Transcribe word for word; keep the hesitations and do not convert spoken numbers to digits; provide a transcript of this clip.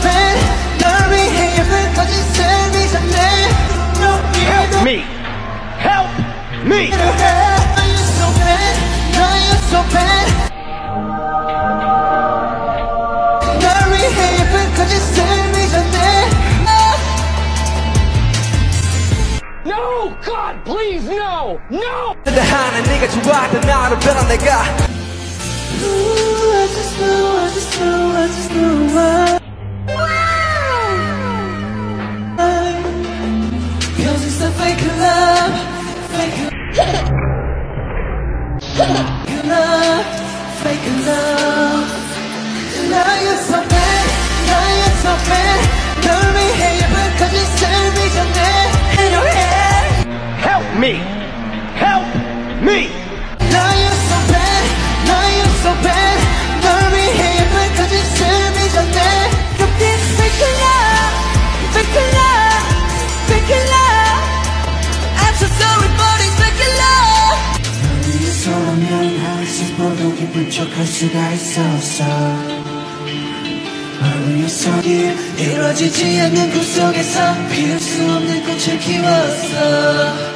bad 널 위해 예쁜 거짓을 빚었네 Help me! Help me! You're so bad, no you're so bad 널 위해 예쁜 거짓을 빚었네 No! God, please, no! No! 근데 하나 네가 좋아하던 나를 변한 내가 Ooh, I just know, I just know, I just know why Cause it's a fake love, fake love, fake love Now you're so bad, now you're so bad 널 위해 예쁜 거짓을 빚었네 In your head Help me! Help me! Now you're so bad, now you're so bad 널 위해 예쁜 거짓을 빚었네 You've been fake love, fake love, fake love I'm so sorry but it's fake love 널 위해서라면 한숨보다 기쁜 척할 수가 있었어 널 위해서 이루어지지 않는 꿈속에서 피울 수 없는 꽃을 키웠어